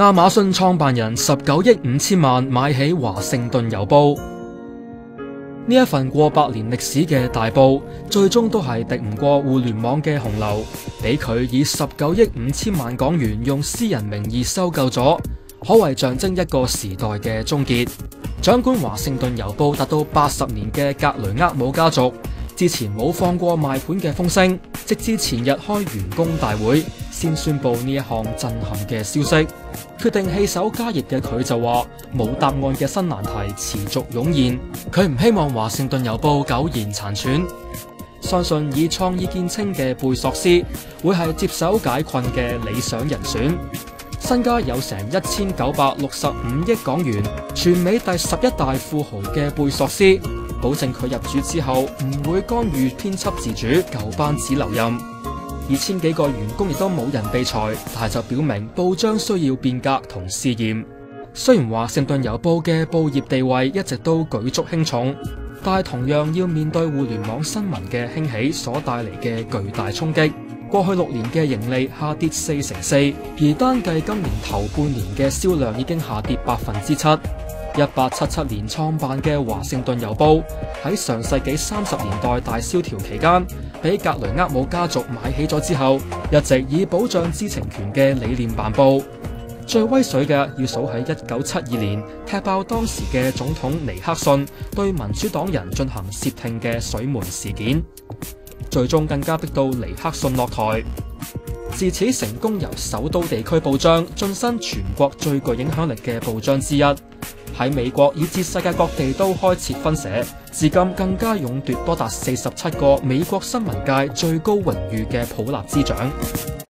亞馬遜創辦人19億5千萬買起華盛頓郵報。呢一份過百年歷史嘅大報，最終都係敵唔過互聯網嘅洪流，俾佢以19億5千萬港元用私人名義收購咗，可謂象徵一個時代嘅終結。掌管華盛頓郵報達到80年嘅格雷厄姆家族，之前冇放過賣盤嘅風聲，直至前日開員工大會，先宣布呢一項震撼嘅消息。決定棄守家業嘅佢就話，冇答案嘅新難題持續湧現，佢唔希望華盛頓郵報苟延殘喘，相信以創意見稱嘅貝索斯會係接手解困嘅理想人選。身家有成1965億港元，全美第11大富豪嘅貝索斯，保證佢入主之後唔會干預編輯自主，舊班子留任。2000幾個員工亦都冇人被裁，但係就表明報章需要變革同試驗。雖然華盛頓郵報嘅報業地位一直都舉足輕重，但係同樣要面對互聯網新聞嘅興起所帶嚟嘅巨大衝擊。過去6年嘅盈利下跌4%，而單計今年頭半年嘅銷量已經下跌7%。1877年創辦嘅華盛頓郵報喺上世紀30年代大蕭條期間，俾格雷厄姆家族買起咗之後，一直以保障知情權嘅理念辦報。最威水嘅要數喺1972年踢爆當時嘅總統尼克遜對民主黨人進行竊聽嘅水門事件，最終更加逼到尼克遜落台。自此成功由首都地區報章晉身全國最具影響力嘅報章之一，喺美國以至世界各地都開設分社，至今更加勇奪多達47個美國新聞界最高榮譽嘅普立茲獎。